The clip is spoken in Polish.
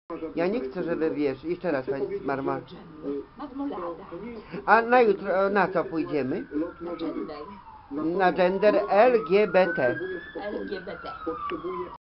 Ja nie chcę, żeby wiesz. Jeszcze raz, pani Marma. Marmolada. A na jutro na co pójdziemy? Na gender. Na gender LGBT. LGBT.